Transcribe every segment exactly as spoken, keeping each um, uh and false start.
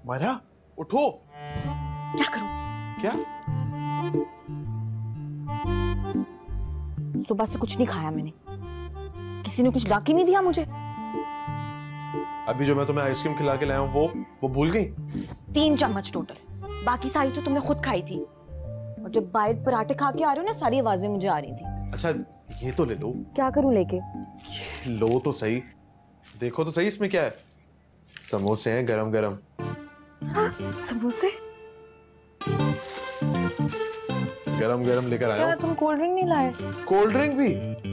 मारिया उठो। क्या करूं? क्या? सुबह से कुछ नहीं खाया मैंने, किसी ने कुछ ला के नहीं दिया मुझे। अभी जो मैं तुम्हें आइसक्रीम खिला के लाया हूँ वो वो भूल गई? तीन चम्मच टोटल, बाकी सारी तो तुमने खुद खाई थी। और जब बाइट पराठे खा के आ रहे हो ना, सारी आवाजें मुझे आ रही थी। अच्छा ये तो ले लो। क्या करूं लेके? ये लो तो सही, देखो तो सही इसमें क्या है। समोसे हैं गरम गरम। समोसे गरम गरम लेकर आया हूं। तुम कोल्ड ड्रिंक नहीं लाए? कोल्ड ड्रिंक भी?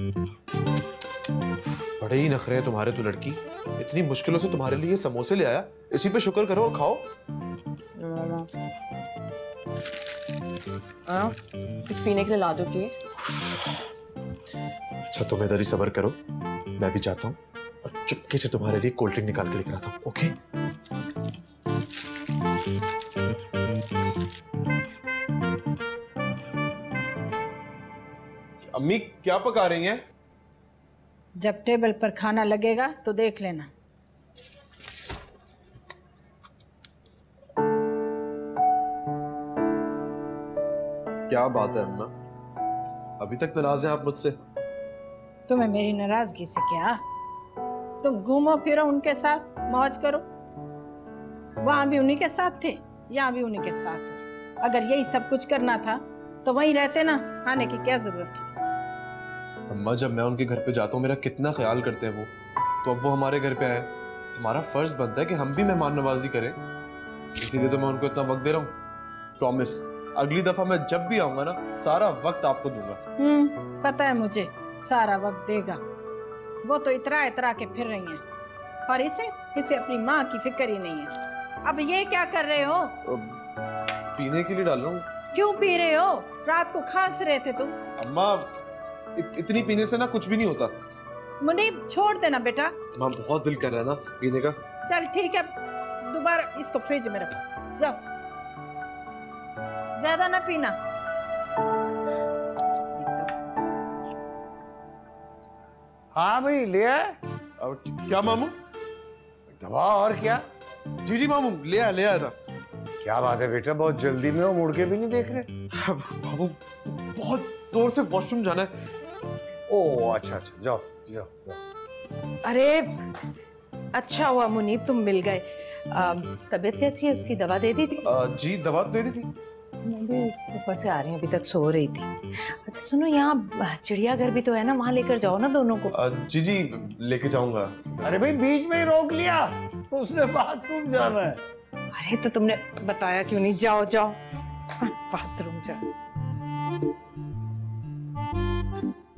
बड़े ही नखरे हैं तुम्हारे तो लड़की। इतनी मुश्किलों से तुम्हारे लिए समोसे ले आया, इसी पे शुक्र करो और खाओ। आ, कुछ पीने के लिए ला दो प्लीज। अच्छा तुम इधर ही सब्र करो, मैं भी जाता हूँ और चुपके से तुम्हारे लिए कोल्ड ड्रिंक निकाल के लेकर आता हूँ। ओके? अम्मी क्या पका रही हैं? जब टेबल पर खाना लगेगा तो देख लेना। क्या बात है अम्मा, अभी तक नाराज हैं आप मुझसे? तुम्हें मेरी नाराजगी से क्या? तुम घूमो फिरो उनके साथ, मौज करो। वहां भी उन्हीं के साथ थे, यहाँ भी उन्हीं के साथ हो। अगर यही सब कुछ करना था तो वहीं रहते ना, आने की क्या जरूरत थी? अम्मा जब मैं उनके घर पे जाता हूँ मेरा कितना ख्याल करते हैं वो, तो अब वो हमारे घर पे आए, हमारा फर्ज बनता है कि हम भी मेहमान नवाजी करें। इसीलिए तो मैं उनको इतना वक्त दे रहा हूँ। प्रॉमिस अगली दफा मैं जब भी आऊंगा ना, सारा वक्त आपको दूंगा। हम्म पता है मुझे, सारा वक्त देगा। वो तो इतरा इतरा के फिर रही हैं, और इसे इसे अपनी माँ की फिक्र ही नहीं है। अब ये क्या कर रहे हो? पीने के लिए डाल रहा हूँ। क्यों पी रहे हो? रात को खांस रहे थे तुम। अम्मा इत, इतनी पीने से ना कुछ भी नहीं होता। मुनीब छोड़ देना बेटा। माँ बहुत दिल कर रहा है ना पीने का। चल ठीक है, दोबारा इसको फ्रिज में रखो। जाओ, ज्यादा ना पीना। हाँ भाई ले आए। अब क्या मामू? दवा और क्या? जी जी मामू ले आया ले आया था। क्या बात है बेटा, बहुत जल्दी में हो, मुड़ के भी नहीं देख रहे। मामू बहुत जोर से वॉशरूम जाना है। ओह अच्छा अच्छा, जाओ जाओ जाओ। अरे अच्छा हुआ मुनीब तुम मिल गए। तबीयत कैसी है उसकी? दवा दे दी थी? आ, जी दवा दे दी थी। मैं भी ऊपर से आ रही हूँ, अभी तक सो रही थी। अच्छा सुनो, यहाँ चिड़ियाघर भी तो है ना, वहाँ लेकर जाओ ना दोनों को। आ, जी जी लेके जाऊंगा। अरे भाई बीच में ही रोक लिया, उसने बाथरूम जाना है। अरे तो तुमने बताया क्यों नहीं? जाओ जाओ बाथरूम जाओ।